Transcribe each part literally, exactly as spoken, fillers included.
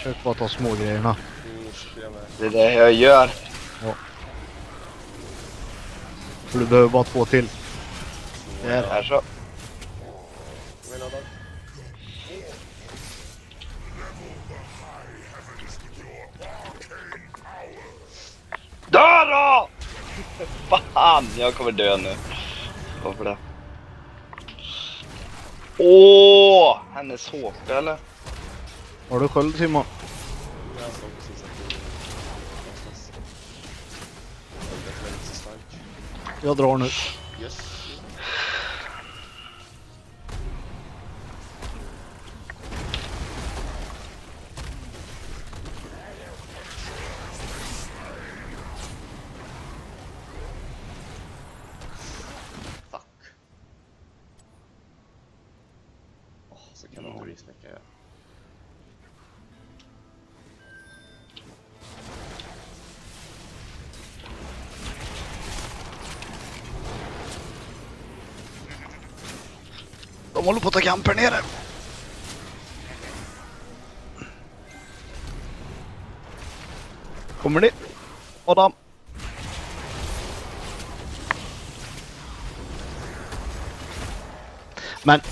Försök bara ta små grejerna. Mm, jag med. Det är det jag gör. Ja. För du behöver bara två till. Där. Här så. Men Adam. Dö då! Fan, jag kommer dö nu. Varför det? Åh, hennes H P eller? Har du sköld, Simon? Jag såg precis att du någonstans. Jag är väldigt stark. Jag drar nu. Yes. Fuck. Åh, så kan man inte resnäcka. De håller på att ta kamp här nere. Kommer ni? Adam. Men.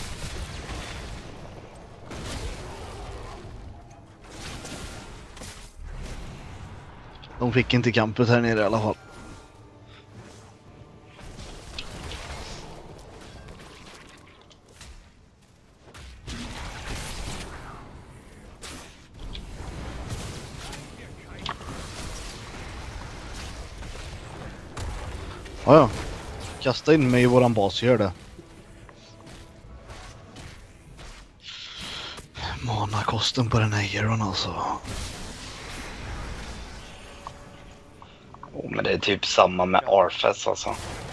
De fick inte kampet här nere i alla fall. Ja, ja. Kasta in mig i våran bas, gör det. Mana kosten på den här heron alltså. Oh, men det är typ samma med Arfes alltså.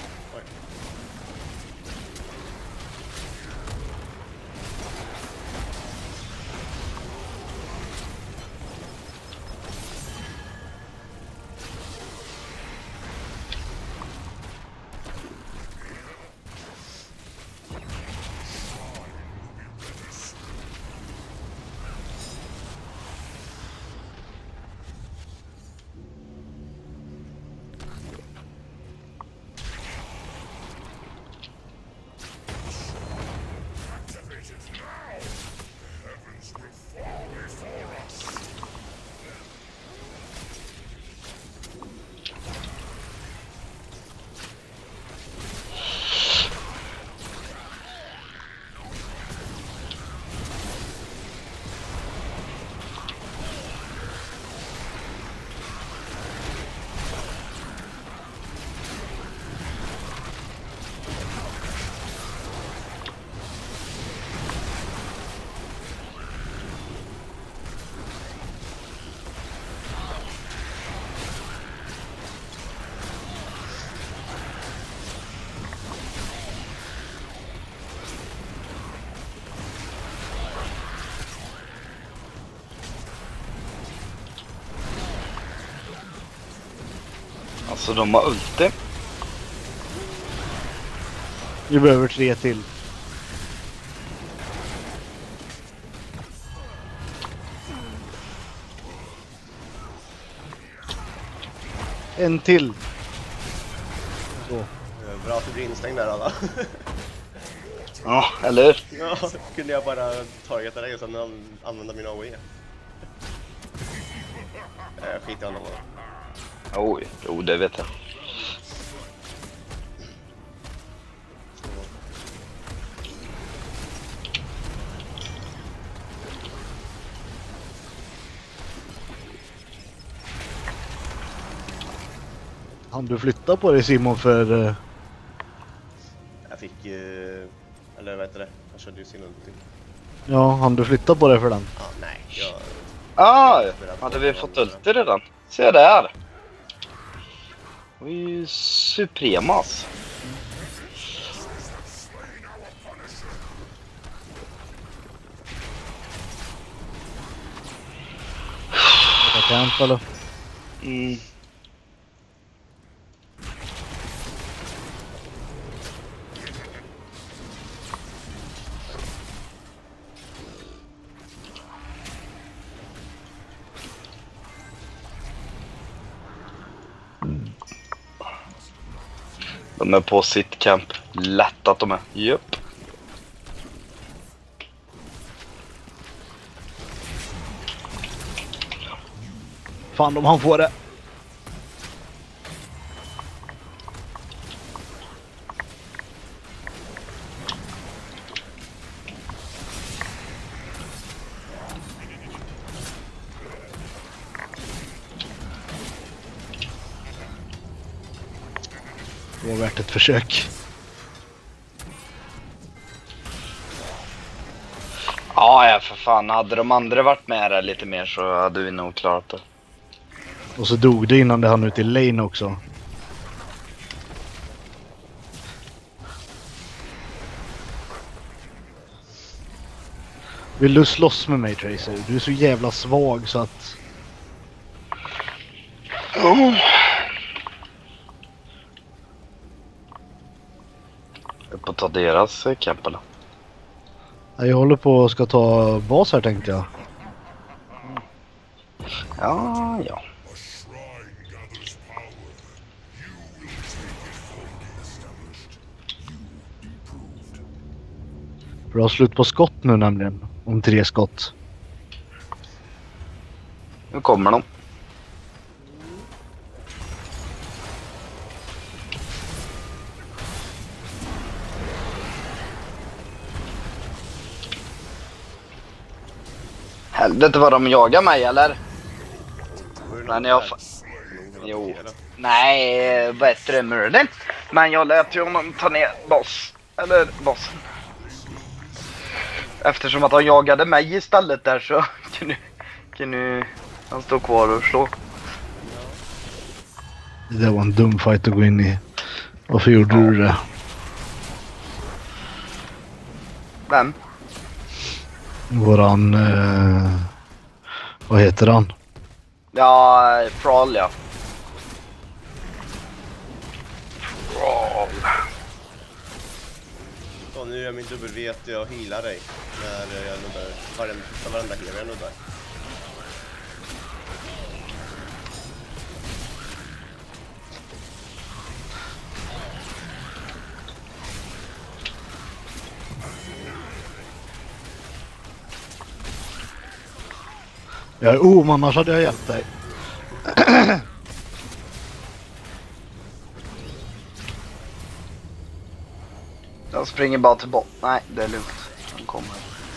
Alltså de har ulti. Vi behöver tre till. En till. Så. Bra att du blir instängd där alla. Ja, eller hur? Ja, kunde jag bara targeta dig och sen använda min A O E. Jag skiter i honom. Oj, jo det vet jag. Han du flytta på dig, Simon, för... Uh... Jag fick... Uh, eller vad heter det? Jag körde ju sin ulti. Ja, han du flytta på dig för den. Ja, nej. Jag... Ah, hade vi fått ulti redan? Se där. Vi är ju supremas. Jag kan eller? Mm. De är på sitt camp. Lätt att de är. Japp. Fan om han får det. Det var värt ett försök. Ja, ja för fan. Hade de andra varit med där lite mer så hade vi nog klarat det. Och så dog det innan det hann ut i lane också. Vill du slåss med mig, Tracer? Du är så jävla svag så att... Oh. Jag får ta deras eh, camp eller? Jag håller på att ska ta bas här tänkte jag. Ja, ja. För det har slut på skott nu nämligen. Om tre skott. Nu kommer de. Helvete vad de jagar mig eller? Men jag... Jo. Nej, bättre Merlin. Men jag lät ju honom ta ner boss. Eller bossen. Eftersom att han jagade mig istället där så kan du, kan du han stå kvar och slå. Det var en dum fight att gå in i. Varför gjorde du det? Vem? Våran... Eh, vad heter han? Ja, Thrall ja. Thrall. Så nu är min W att jag healar dig när jag nuddar varenda, varenda healer jag nuddar. Jag är om, annars hade jag hjälpt dig. Jag springer bara till bort. Nej, det är lugnt. Han kommer.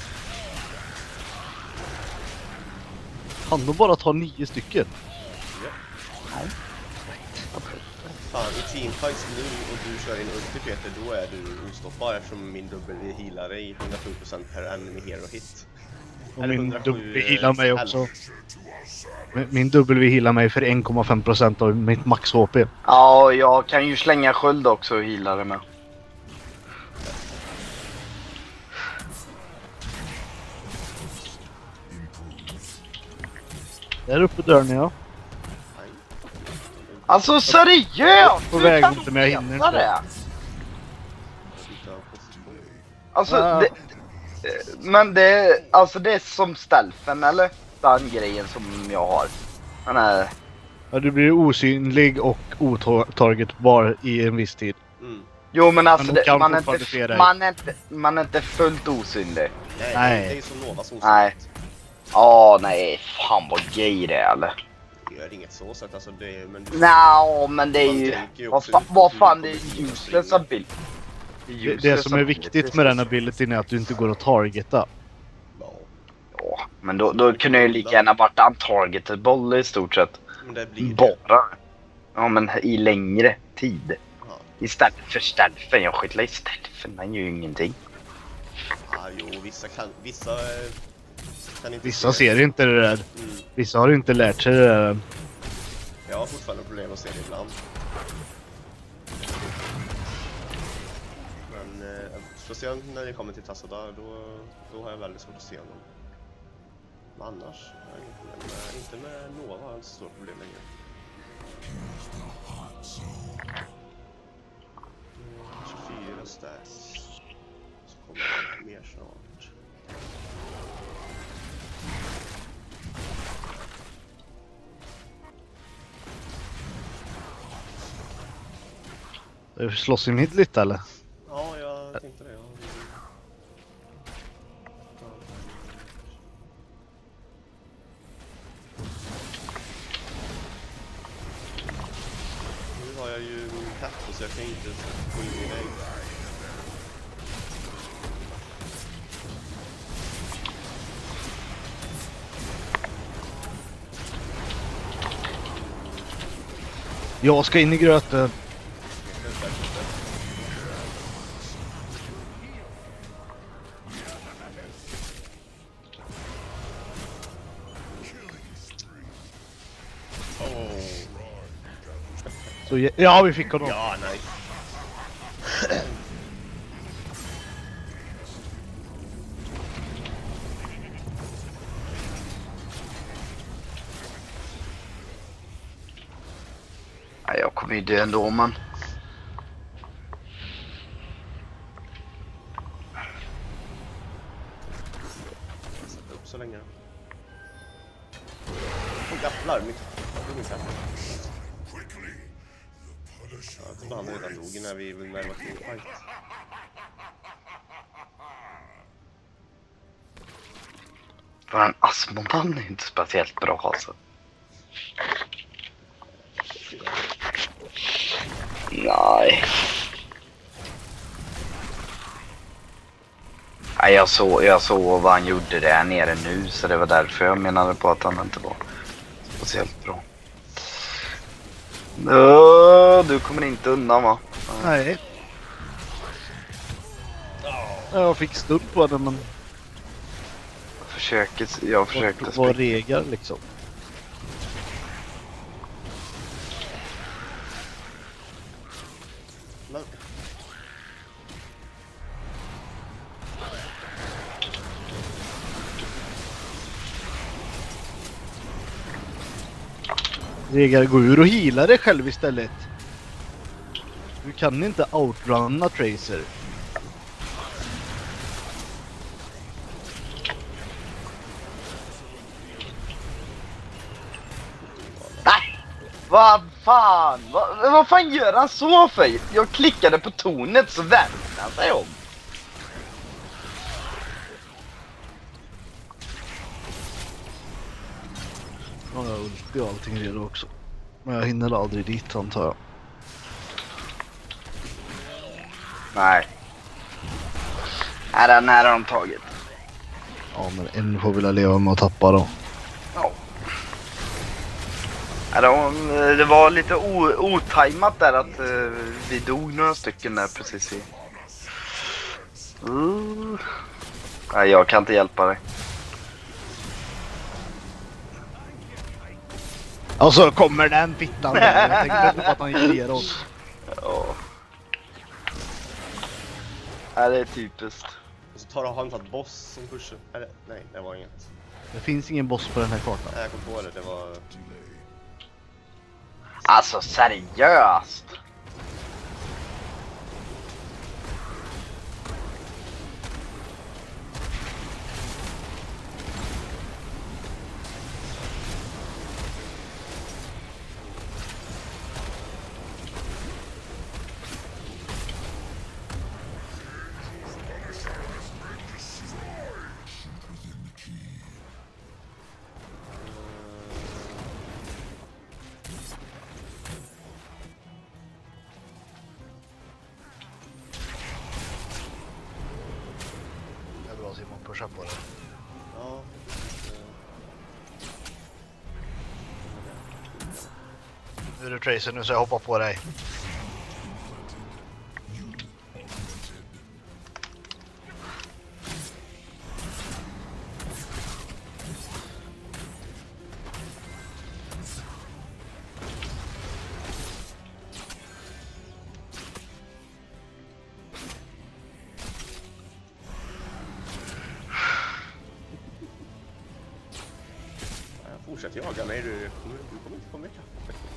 Han då bara tar nio stycken. Ja. Nej. Fan, i teamfights nu och du kör in ulti Peter, då är du ostoppbar eftersom min W healar dig hundrasju procent per enemy hero hit. Och min W healar mig också. Min W healar mig för en komma fem procent av mitt max H P. Ja, jag kan ju slänga sköld också och heala det med. Där uppe dörren ja. Alltså seriöst! På väg Hur kan mot de mig, jag hinner veta inte. det? Alltså Ah. det, men det, alltså det är som stealthen eller? Den grejen som jag har. Den här... Ja, du blir osynlig och otargetbar i en viss tid. Mm. Jo men alltså Men de det, kan man, är fortfarande se inte, dig. man, är inte, man är inte fullt osynlig. Nej, Nej. det är som Nova som Nej. Ja, nej, fan vad gay det är eller? Det gör inget så sätt, alltså det är... Men Nå, men det är Man ju... tänker ju Vad, också fa, ut- vad hur fan, det det är kommer useless springa. ability. Det, det som är viktigt med den abilityn är att du inte går att targeta. ja, Ja, men då, då kunde jag ju lika gärna varit untargetable i stort sett. men det blir det. Bara. Ja, men i längre tid. Ja. Istället för stealthen. Jag skitlar i stealthen, den gör ju ingenting. Ja, jo, vissa kan... Vissa eh, kan inte Vissa ser inte det där. Mm. Vissa har inte lärt sig det där. Jag har fortfarande problem att se det ibland. Men eh, speciellt när det kommer till Tassadar, då, då har jag väldigt svårt att se honom. Men annars har jag inget problem med, inte med Nova har jag inte så stort problem längre. Mm, tjugofyra stacks. Så kommer det mer snart. Slåss i mitt lite eller? Ja, jag tänkte det. Ja. Nu har jag ju min katt så jag kan inte få in i dig. Jag ska in i gröten. Så, ja, vi fick honom. Ja, nej. Nej, jag kommer ju dö ändå, man. Sätta upp så länge. Och gafflar mitt. Min katt. Jag trodde han redan dog när vi närmade oss till fight. För en Asmondan är inte speciellt bra alltså. Nej. Nej, jag såg, jag såg vad han gjorde där nere nu, så det var därför jag menade på att han inte var speciellt bra. Nå, du kommer inte undan, va? Nej. Jag fick stund på det, men... Jag försöker, jag försökte springa. Vad regar liksom. Regar, gå ur och heala dig själv istället. Du kan inte outrunna Tracer. Nej! Vad fan? Vad, vad fan gör han så för? Jag klickade på tornet så vände han sig om. Ja, jag har ulti och allting redo också. Men jag hinner aldrig dit, antar jag. Nej. Nej, den här har de tagit. Ja, men en får vilja leva med att tappa då. Ja. Ja, de, det var lite o, otajmat där att uh, vi dog några stycken där precis i... Uh. Nej, jag kan inte hjälpa dig. Och så kommer den fittan där. Jag tänkte inte på att han gick ner oss. Ja. Ja, det är typiskt. Och så tar han en sån boss som pushar. Eller, nej, det var inget. Det finns ingen boss på den här kartan. Nej, jag kom på det. Det var... Alltså, seriöst. Simon, pusha på det. Ja. Nu är du Tracer, nu så jag hoppar på dig. Fortsätt jaga mig, du kommer, du kommer inte få mig kapp.